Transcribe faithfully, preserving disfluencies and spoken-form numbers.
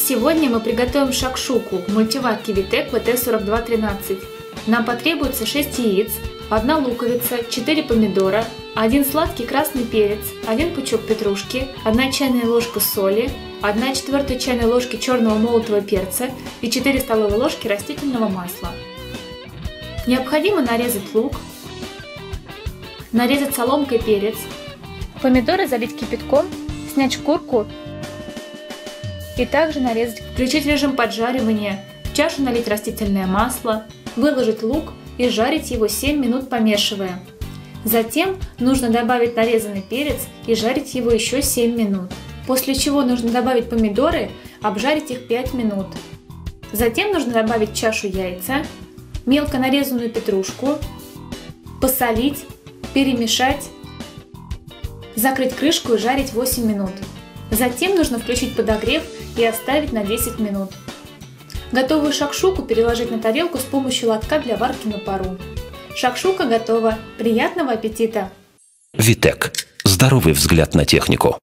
Сегодня мы приготовим шакшуку в мультиварке Витек ви тэ сорок два тринадцать. Нам потребуется шесть яиц, одна луковица, четыре помидора, один сладкий красный перец, один пучок петрушки, одна чайная ложка соли, одна четвертая чайной ложки черного молотого перца и четыре столовые ложки растительного масла. Необходимо нарезать лук, нарезать соломкой перец, помидоры залить кипятком, снять шкурку и также нарезать. Включить режим поджаривания, в чашу налить растительное масло, выложить лук и жарить его семь минут, помешивая. Затем нужно добавить нарезанный перец и жарить его еще семь минут. После чего нужно добавить помидоры, обжарить их пять минут. Затем нужно добавить в чашу яйца, мелко нарезанную петрушку, посолить, перемешать, закрыть крышку и жарить восемь минут. Затем нужно включить подогрев и оставить на десять минут. Готовую шакшуку переложить на тарелку с помощью лотка для варки на пару. Шакшука готова. Приятного аппетита! Витек. Здоровый взгляд на технику.